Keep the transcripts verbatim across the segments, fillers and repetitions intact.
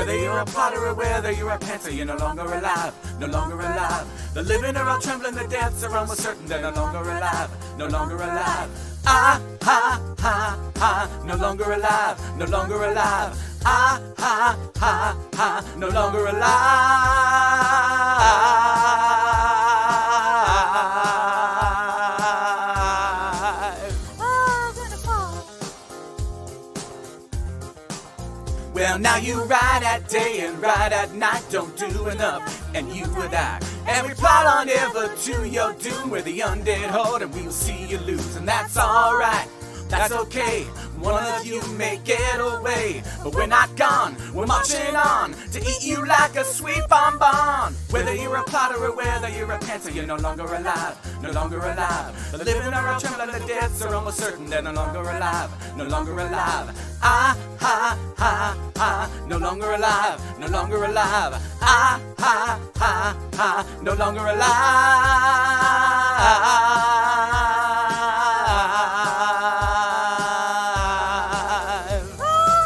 Whether you're a plotter or whether you're a panther, you're no longer alive, no longer alive. The living are all trembling, the deaths are almost certain, they're no longer alive, no longer alive. Ah, ha, ha, ha, no longer alive, no longer alive. Ah, ha, ha, ha, no longer alive. Well, now you ride at day and ride at night, don't do enough, and you will die. And we plot on ever to your doom, we're the undead horde, and we'll see you lose, and that's alright, that's okay. One of you may get away, but we're not gone, we're marching on to eat you like a sweet bonbon. Whether you're a plotter or whether you're a panther, you're no longer alive, no longer alive. The living are all trembling, the deaths are almost certain, they're no longer alive, no longer alive. Ah, ha, ha, ha, no longer alive, no longer alive. Ah, ha, ha, ha, no longer alive.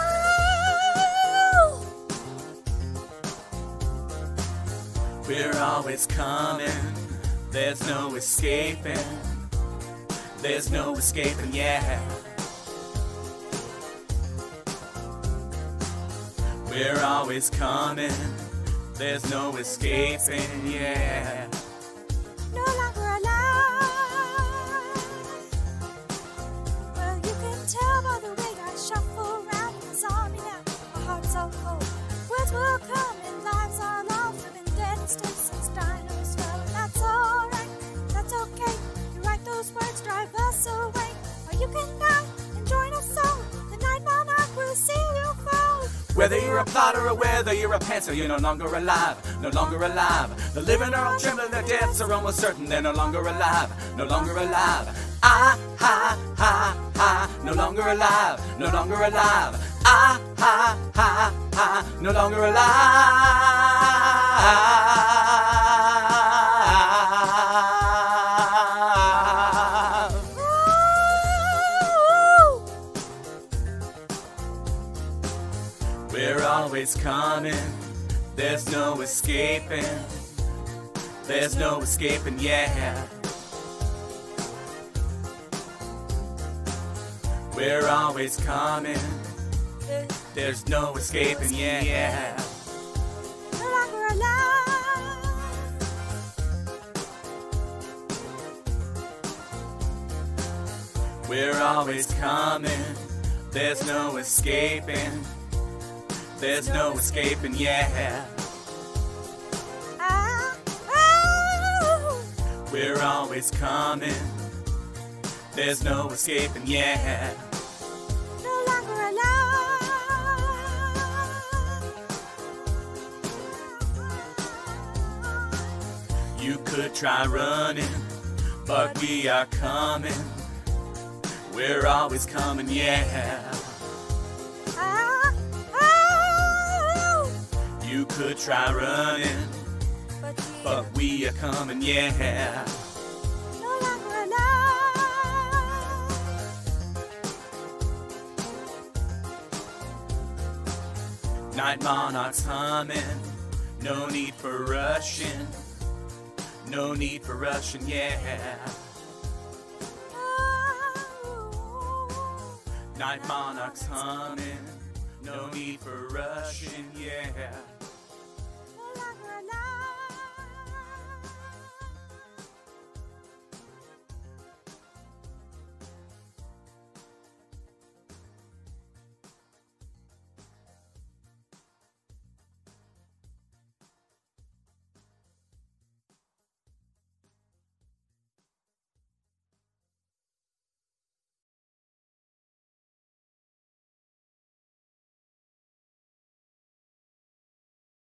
We're always coming, there's no escaping, there's no escaping, yeah. We're always coming, there's no escaping, yeah. No longer alive. Well, you can tell by the way I shuffle around in this army now. My heart's so cold. Words will come and lives are lost. I've been dead and still since dinos fell. And that's alright, that's okay. You write those words, drive us away. Or you can die and join us all. The night monarch will see you fall. Whether you're a plotter or whether you're a panther, you're no longer alive, no longer alive. The living are all trembling, the deaths are almost certain, they're no longer alive, no longer alive. Ah, ha, ha, ha, no longer alive, no longer alive. Ah, ha, ha, ha, no longer alive. We're always coming, there's no escaping, there's no escaping, yeah. We're always coming, there's no escaping, yeah. No longer alive. We're always coming, there's no escaping, there's no escaping, yeah. Ah, oh. We're always coming, there's no escaping, yeah. No longer alive. You could try running, but we are coming. We're always coming, yeah. Ah, oh. You could try running, But we but we are coming, yeah. no longer alive. Night monarchs humming, no need for rushing, no need for rushing, yeah. Night monarchs humming, no need for rushing, yeah.